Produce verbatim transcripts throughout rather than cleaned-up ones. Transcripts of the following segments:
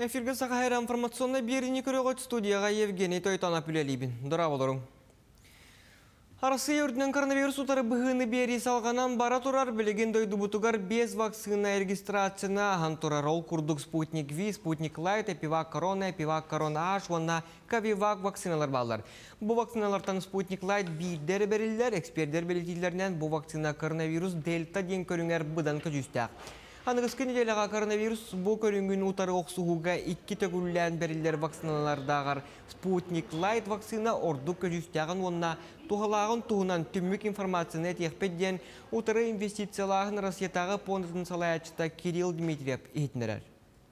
Эфирге сақайра информационный беріне көріғыт студияға Евгений Тойтанап үлелейбін. Дұра болырың. Россия үрдінен коронавирус ұтары бұғыны бері салғанан бара тұрар білеген дойды бұтығар без вакцина регистрацияна аған тұрар ол күрдік Спутник Ви, Спутник Лайт, Эпивак Корона, Эпивак Корона Аш, онна Кавивак вакциналар балар. Бұл вакциналартан Спутник Лайт бейдері берілдер, эксперттер белетейлерінен бұл вакцина коронавирус дельта ден көріңер бұдан көжістәк. Анығысқы неделіға коронавирус бұл көрінгін ұтары оқсуғыға икки төгілілән берілдер вакциналардағар Спутник Лайт вакцина орды көжістәғын онына туғалағын туғынан түммік информацияны әтеқпедден ұтары инвестициялағын Россиятағы пондытын салаячыта Кирилл Дмитриев етінерер.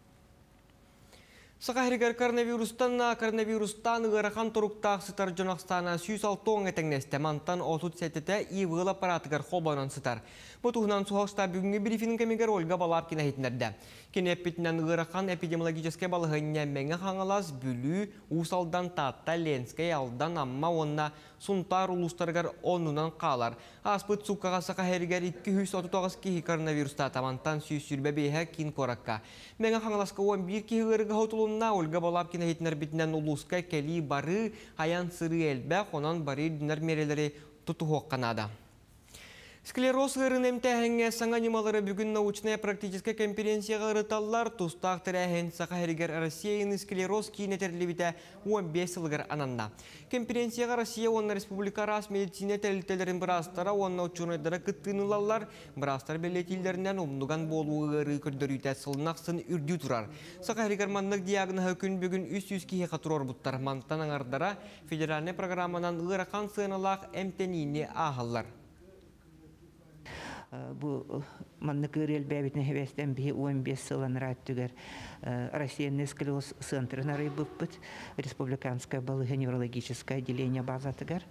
Сақайригер коронавирустан коронавирустан ғырақан тұруқтақ сытар Жонақстана сүйіс алтуың әтіңнесті мантан отут сәтеті ивғыл аппаратығар қолбанан сытар. Бұл тұғынан суғақста бүгінгі брифинг кәмегер Ольга Балапкина хетінерді. Кені әппетінен ғырақан эпидемиологическе балығыне мәңі қаңылас бүлі ұсалдан татта ленскай алдан амма онна сұнтар ұлыстарғар онынан қалар. Аспыт сұққаға сақайригер екі жүз отыз тоғыз кейі коронавируста тамантан сүйіс сүрбе бейхі кен қораққа. Мәңі қаңыласқа он бір кейі ғырғы ғаутылуына Ольга Балапкина хетінер бітінен ұлысқа кәлі бары аян сыры әлбә қонан бары дүнер мерелері тұту қанада. Склероз ғырын әмтәхіңе саңа немалары бүгін научная практическая конференцияға ғырыталар тұстақ тірәхен сақайригер Россияны склероз кейінетерлебіті он бес жылғыр ананна. Конференцияға Россия онна республика рас медицина тәлітелерін бірастара, онна ученыдары күттінылалар, бірастар белетелерінен умнуған болу ғыры көрдірүйті сылнақсын үрді тұрар. Сақайригер маннық диагнығы күн бүгін үс жүз кейі қатырор бұттар мантан аңардара федеральный программанан ғырақан сыналақ әмтеніне ағылар. Бу манныкырел бәбитне хевестен би он бес сылан раттыгар Россияны склероз центрына рыбыппыт республиканское балыга неврологическое отделение базатыгар.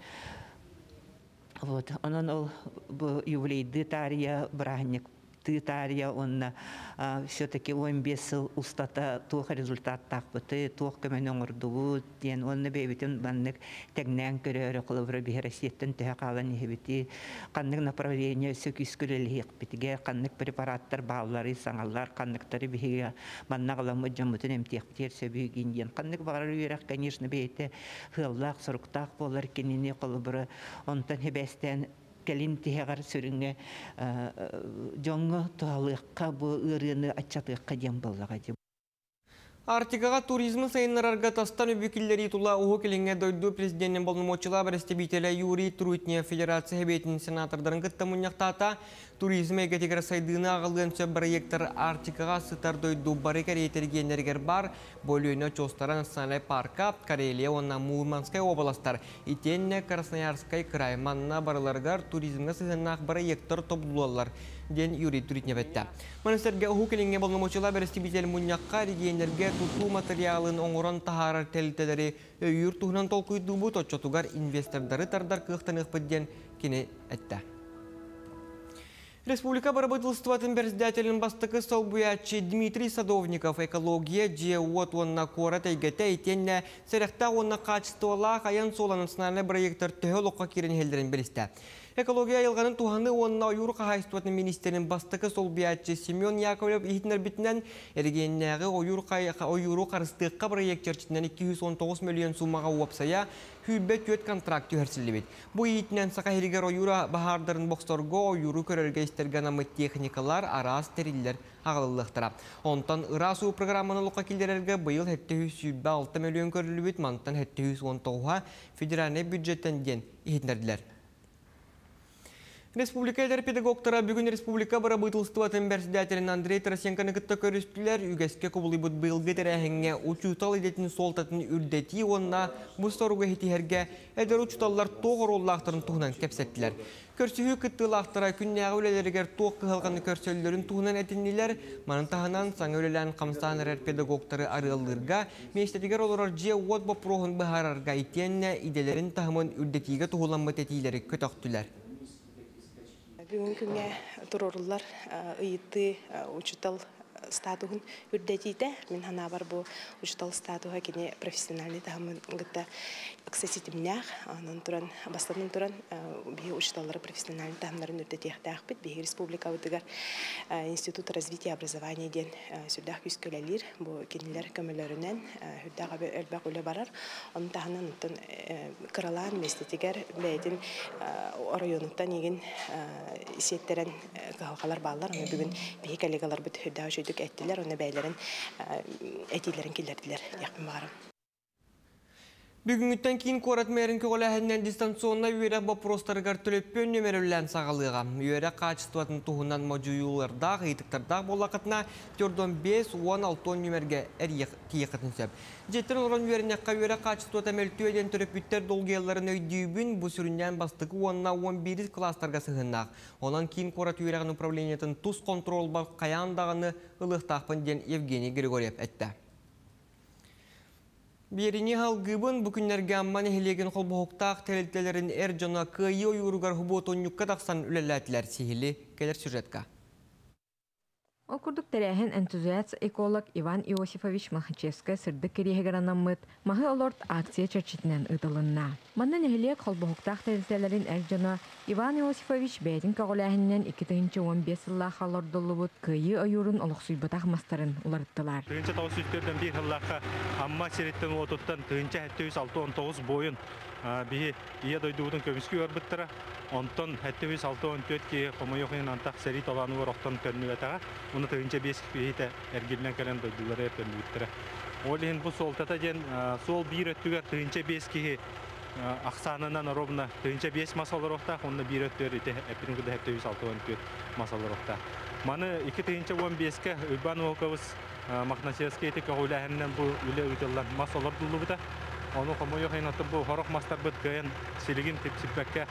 Вот, онон ол бу ювлейды тария брахник Тария, он все-таки он без устата тух результат так быты тух көмөнөң урдугу ден онны бебитен баннык тегнен көрөр кылыбыр бихересеттен тә калан хебити каннык направление сөкүскүлелик битиге каннык препараттар баалары саңаллар канныктары биге маннагаламы жамытын эмтектер сөбүгин ден каннык бары юрак конечно бейте хыллак соруктак болар кенене кылыбыр онтан хебестен Келим тегар сүрүнгө жоңго туалыкка бу ырыны ачатыкка дем боллага деп. Артикаға туризмы сайынларарға тастан өбекілдері тұла ұғы келіңе дойду президенттен болмочыла бірістебейтелі Юрий Трутня Федерация бейтін сенатордарын күтті мұнияқтата туризм әгетегер сайдығына ағылған сөп проекттар Артикаға сытар дойду бары кәрейетергенергер бар бөліөні Чостара национальный парка, Карелия, онна Мурманскай областар, Итенне, Красноярскай край, манна барыларғар туризмға сығынақ проекттар топлуалар. Ден Юрий Трутня бәтті. Маныстерге ұғы келіңе болмочыла бірістебейтелі мұнияққа регионерге тұту материалын оңыран тахарар тәлітелері өйір тұғынан толқүйді бұт отчотугар инвестордары тардар кықтан ұқпыдден кені әтті. Республика барабытылстватын председателін бастықы Солбуячы Дмитрий Садовников экология же от онна кора тәйгеті етенне сәріқта онна қачыстуала қаян сола национальный проекттар төхел оққа керен елдерін білісті. Экология елғанын туғаны онна ойыр қағайыстуатын министерін бастықы Солбуячы Семен Яковлев ехетінер бітінен әргеннәғы ойыру қарыстыққа проект черчетінен екі жүз он тоғыз миллион сумаға уапсая хүббет өт контракт үйерсілі бет. Бұл ехетінен сақайригер ойыру бағардарын боқсторго ойыру көрелге істерген амы техникалар, арас, териллер ағылылықтыра. Онтан ырасу программаны лұққа келдерерге бұйыл жеті жүз алты миллион көрілі бет, мантан жеті жүз он тоғызға федеральный бюджеттен ден ехетінерділер. Республикалар педагогтара бүгін республика барабытылстыватын председателін Андрей Тарасенканы күтті көрістілер үгеске көбілі бұд бұйылғы тәрәхіңе учутал едетін солтатын үрдеті онна бұстаруға хетихерге әдір учуталлар тоғыр оллақтарын туғынан кәпсеттілер. Көрсігі күттілақтыра күннәғы өлелергер тоқ қығылғаны көрсөлілерін туғынан әтіннелер, манынтағынан саңа өлелән қамстанырар педагогтары арылырға, мейстетігер оларар же от бопроғын бұхарарға итенне иделерін тағымын үрдетіге туғыламы тәтейлері көтіқтілер. Бүгін күнге тұрорылар ұйытты учутал статуын үрдетите. Мен хана бар бу учтал статуга кини профессиональный тахамын гытта аксесситимнях, анан туран бастан туран би учталлары профессиональный тахамнарын үрдетехтах бит би республика үтүгөр институт развития образования ден сүрдах күскөлелер бу кинилер көмөлөрүнөн хүрдага элбак үлө барар. Аны таханын тон кралан местетигер бэдин районуттан еген сеттерен калгалар баллар, аны бүгүн би коллегалар бит хүрдага жөйдүк эттилер, аны бәйләрен этилерин килдердилер якын барам. Бүгүнгүттен кийин корат мэрин көголәһеннән дистанционна үйрәк вопростарыгар төлөппөн нөмерөллән сагалыга. Үйрәк качестватын туһунан можуюларда, ыйтыктарда боллакытна төрдөн беш он алты нөмерге әрияк тиекатын сөп. Жеттен орон үйрәнекка үйрәк качествата мөлтүеден төлөпүттер долгияларын өйдүүбүн бу сүрүннән бастыгы онна он бир класстарга сыгыннак. Онан кийин корат үйрәгын управлениятын тус контрол бар каяндагыны ылыктакпын ден Евгений Григорьев әйтте. Берини халгыбын бүкүннерге амман эхилеген холбохуктаах телелтелерин эр жона кыйы ойуругар хуботоннюкка тақсан үлеләтілер сихили келер сюжетка. Окурдук тәрәһен энтузиаст эколог Иван Иосифович Махачевска сырды керегеранаммыт махы олорт акция чарчитинен ытылынна. Маннан эхилек холбохуктаах телелтелерин эр жона Иван Иосифович бәдин кағоләһіннен iki bin on beş сыллах халордолубут кыйы ойурун олықсуйбатах мастарын уларыттылар. Тыгынча тоғыз үстерден bir хыллаққа амма сереттен отуттан тыгынча хәтті жүз алты он тоғыз бойын бихи ия дойдуудun көміскі өрбіттіра. Онтон хәтті жүз алты он төрт ке қомайоқын антақ сәрит оланы бар оқтан көннүбәтаға. Оны тыгынча бес бейті әргелінен кәлен дойдулары әртен бүттіра. Ол ең бұл солтата ден сол бір өттігер тыгынча бес ке ақсанынан ровна тыгынча бес масалар оқтақ, онына бір өттер әппінгіді хәтті жүз алты он төрт масалар оқтақ. Маны iki bin on beşке Ülban Волковыз Махначевский етік ғойләхіннен бұл үлі өйтелден масалар дұлы бұда. Оны қомой оқайын аты бұл хорақ мастар бұд көйін селеген тепсіпбәкке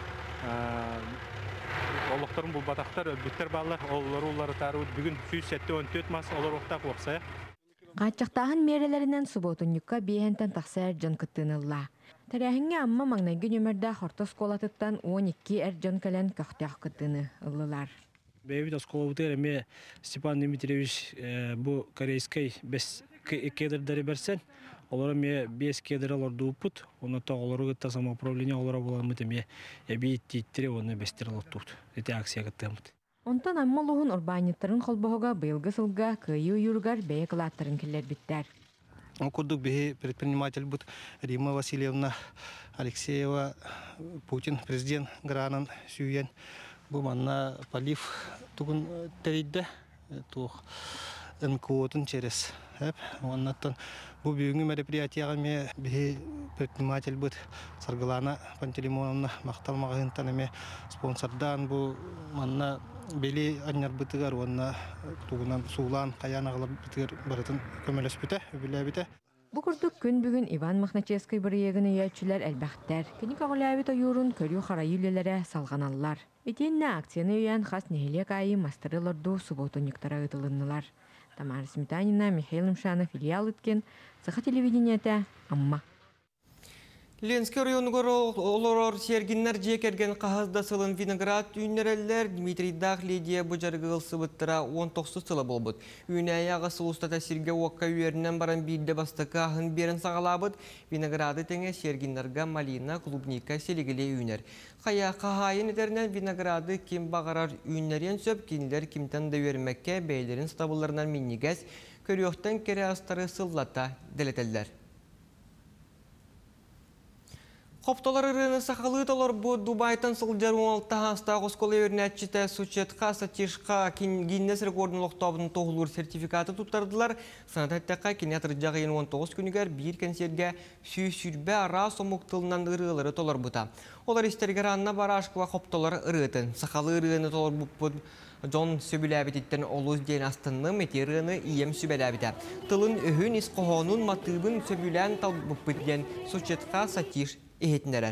олықтарын бұл батақтар бүттер балар, олары олары тары бүгін жүз он төрт мас олар оқтақ оқсая. Қачықтағын мерелерінен сұботынюкка бейхентен тақса әржан күттінілла. Тәрәхінге амма маңнайғы нөмірді хорты сколатыттан он iki әржан кәлен көқтеқ күттіні ұлылар. Бэйвид осколовутер эме Степан Дмитриевич бу корейской без кедрдары берсен, олар эме без кедр алар дуупут, оны та олар гытта самоуправление олар буламыт эме эби титтире оны бестер алаттут. Эти акция гыттамыт. Онтан амма лугун урбаниттарын холбоога быйылгы сылга кыйы уюргар бэйэ кылааттарын келер биттер. Окурдук бэйэ предприниматель бут Рима Васильевна Алексеева, Путин, президент Гранан Сюен. Бу манна полив тугун теридде тух энкотун через хеп оннаттан бу бүгүнкү мероприятияга ме би предприниматель бут Саргалана Пантелеймоновна макталмагынтан эме спонсордан бу манна бели аннар бытыгар онна тугунан суулан каянагалар бытыгар барытын көмөлөспүтө билебите. Бу курдук күн бүгүн Иван Махначевский бырыегын үйәтчүләр әлбәхтәр. Кені кағылайбет ойурун көрүү харайылелері салғаналар. Етенне акцияны үйән қас нехилек айы мастырылырду суботонюктара ұтылынылар. Тамара Сметанина, Михаил Мшанов, Илья Лыткен, Саха телевидениеті, Амма. Ленский районугар олорор сергиннер жекерген қағазда сылын виноград үйнерелер Дмитрий Дах Лидия Бұжарғыл сыбыттыра он тоғыз сылы болбыд. Үйне аяғы сылыстата сирге уаққа үйерінен баран білді бастықы ағын берін сағалабыд. Винограды тәңе сергиннерға малина, клубника, селегіле үйнер. Қая қағайын етерінен винограды кем бағарар үйнерен сөп, кенілер кемтен да өрмекке бәйлерін стабыларынан миннигәз, көріоқтан кере астары сыллата дәлетелдер. Хоптолар ырыны сақалы толар бұ Дубайтан сылжар он алты хаста ғосколы өрнәтчіті сучетқа сатишқа гиннес рекордын лоқтабының тоғылыр сертификаты тұттардылар. Санататтаққа кенетір жағайын он тоғыз күнігер бір консерге сүй-сүрбе ара сомуқтылынан ырылары толар бұта. Олар істергер анна барашқыва хоптолар ырытын. Сақалы ырыны толар бұп Джон сөбіләбететтен олуз ден астынны метеріні ием сөбіләбеті. Тылын өхін исқоғонын матыбын сөбілән тал бұппыт ден сучетқа сатиш ehitneler.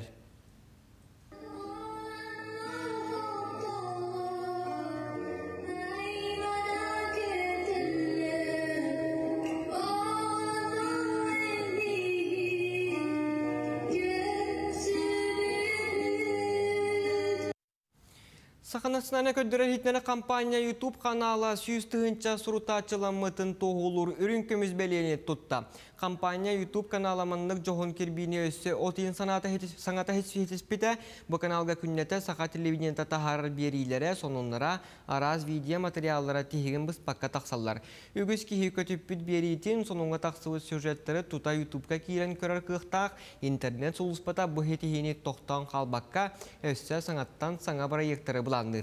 Саханасына көддірер хитнері компания YouTube канала сүйіз тығынча сұрутачыламытын тоғылыр үрін көміз бәлейіне тұтта. Компания YouTube каналаманлық жоғын кербейіне өсі отын саңата хетіспеті бұл каналға күннеті сақа телевидениента тахарыр берейлері сонынлара араз видео материаллара тегін біз паққа тақсалар. Үгіз кейі көтіппіт берейтін соныңға тақсывыз сюжеттері тута YouTube'ка кейрен көрір қықтақ интернет сұлыспата бұл хетігені тоқтан қалбаққа өсі саңаттан саңа проекттері бұландыр.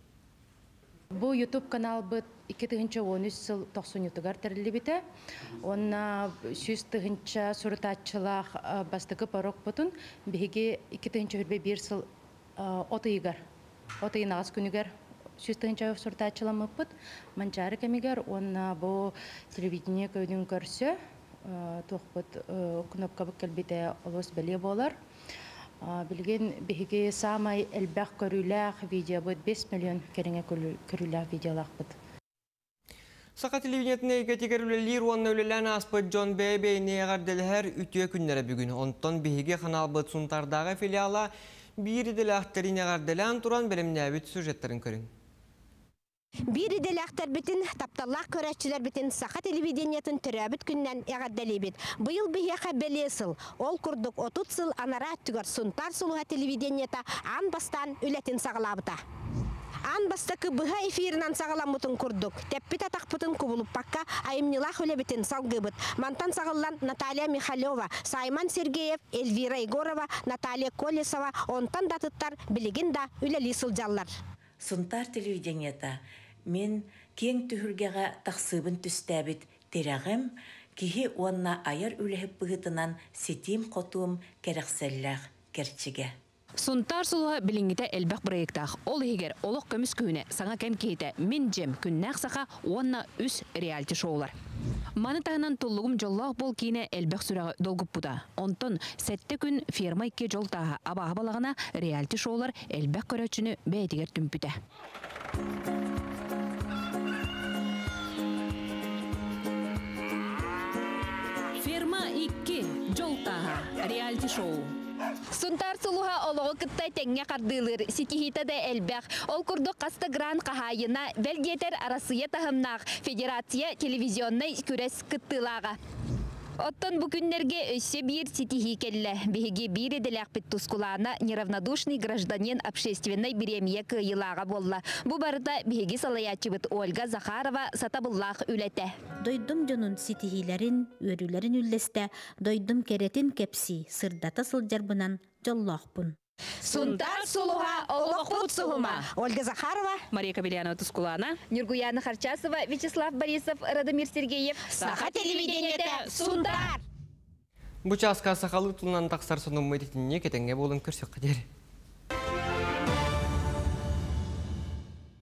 Бұл YouTube канал бұд iki тыгынча он үч сыл токсон ютугар тәрілі біті. Онна сүз тыгынча сұрытатчылақ бастықы парок бұтын бігі iki тыгынча үрбе бір сыл отыйгар. Отыйын ағыз күнігер сүз тыгынча сұрытатчыламы бұд. Манчары кәмігер, онна бұл телевидение көйдің көрсі. Тоқ бұд кнопка бұд кәлбеті олыс бәле болар. Білген бігі самай әлбәқ көріләқ видео бұд бес миллион кереңе көріләқ видеолақ бұд. Сақа телевидениетіне кәтегерілелер онны өлелән аспыт Джон Бэйбэй неғарделер үтіе күннері бүгін. Онтон бігі қанал бұд сұнтардағы филиала бірі дәләқтері неғарделән тұран бәлімне әбіт сюжеттерін көрін. Бири делектер битин тапталлах көрәччилер битин саха телевидениятын төрәбит күннән ягаддалибит. Быйыл бияха белесыл, ол курдук отут сыл анара түгөр сунтар сулуга телевиденията ан бастан үлетин сагалабыта. Ан бастакы быха эфиринан сагаламутын курдук. Теппит атақпытын кубулуп пакка айымнилах үлебитин салгыбыт. Мантан сагаллан Наталья Михалева, Сайман Сергеев, Эльвира Егорова, Наталья Колесова, онтан датыттар билигин да үлели сылжаллар. Сунтар телевиденията мен кең түхіргеға тақсыбын түстәбіт терағым, кихи онна айар үліхіп бұғытынан сетим қотуым кәрәқсәлләқ кәрчіге. Сунтар сұлыға білінгіті әлбәқ проекттақ. Ол егер олық көміс күйіне саңа кәм кейті мен жем күннәқ сақа онна үс реалити шоулар. Маны тағынан тұллығым жоллақ бол кейіне әлбәқ сүрәғі долгып бұда. Онтон сәтті күн ферма икке жол тағы абаға балағына реалити шоулар әлбәқ көрәтшіні бәйтігер түмпіті. Ферма икки жол тағы реалити шоу. Сунтар сулуха олығы кыттай тәңе қардылыр, сетихита да әлбәқ. Ол күрді қасты гран қағайына бәлгетер арасыя тағымнақ Федерация телевизионный күрес кыттылаға. Оттон бүкіннерге өсі бір сетихи келі. Беге бір еделәқ бет тұскулана неравнодушный гражданин общественной беремия кыйылаға болла. Бұ барыда беге салаячы бет Ольга Захарова сатабыллақ үләті. Дойдым жонун сетихилерин, өрілерин үллесті, дойдым керетин кепси, сырдата сылжарбынан жоллақпын. Сунтар сулуға олық бұд сұғыма. Ольга Захарова, Мария Кабелянова Тускулана, Нюргуяна Харчасова, Вячеслав Борисов, Радомир Сергеев. Саха телевидениеті Сунтар. Бұчасқа сақалы тұлынан тақсар соның мәдетінне кетенге болын көрсек қадер.